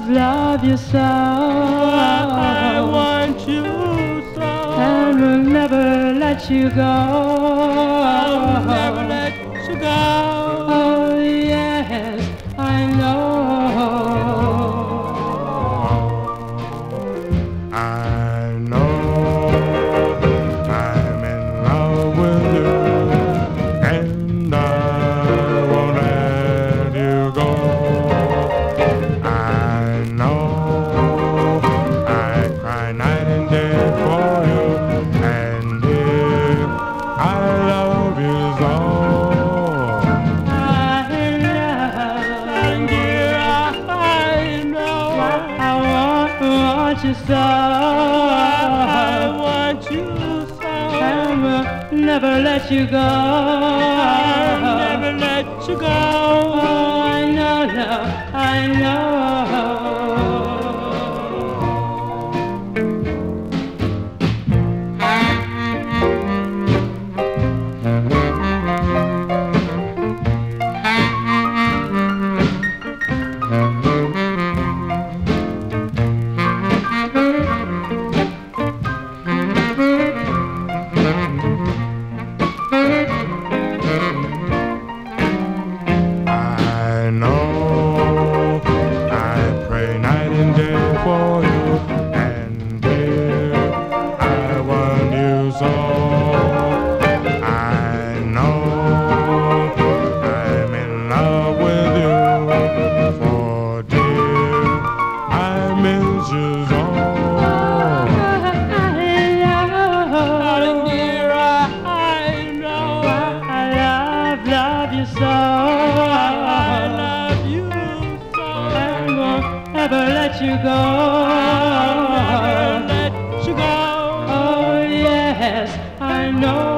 love you so. I want you so. And will never let you go. I'll never let you go. Oh yes, I know. I know I'm in love with you, and I won't let you go. I know I cry night and day for you, and if I love you so, dear, I know I want you so. I want you so. And will never let you go. I'll never let you go. Oh, I know, I know. I know I pray night and day for you, and dear, I want you so. I know I'm in love with you, for dear, I miss you so. Darling dear, I know I love you so. I love you so. And won't ever let you go. I'll never let you go. Oh yes, I know.